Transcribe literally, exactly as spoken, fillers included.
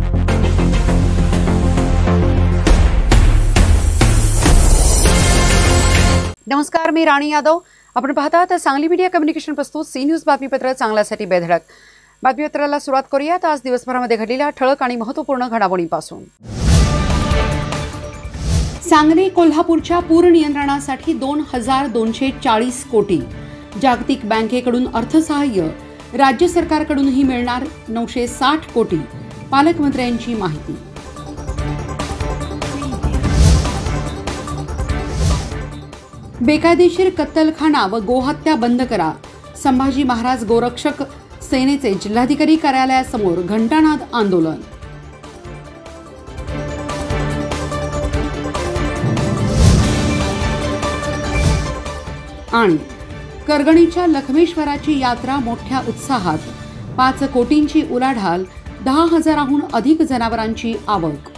नमस्कार, मी राणी यादव. आपण पाहता तर सांगली मीडिया कम्युनिकेशन प्रस्तुत सी न्यूज बातमीपत्र चांगल्यासाठी बेधडक. बातमीपत्राला सुरुवात करूयात आज दिवसभरामध्ये घडलेल्या ठळक आणि महत्त्वपूर्ण घडामोडींपासून. सांगली कोल्हापूरच्या पूर नियंत्रणासाठी दोन हजार दोनशे चाळीस कोटी, जागतिक बँकेकडून अर्थसहाय्य, राज्य सरकारकडूनही मिळणार नऊशे साठ कोटी, पालकमंत्र्यांची माहिती. बेकायदेशीर कत्तलखाना व गोहत्या बंद करा. संभाजी महाराज गोरक्षक सेनेचे जिल्हाधिकारी कार्यालयासमोर घंटानाद आंदोलन. आणि करगणीच्या लखमेश्वराची यात्रा मोठ्या उत्साहात. पाच कोटींची उलाढाल, दहा हजाराहून अधिक जनावरांची आवक.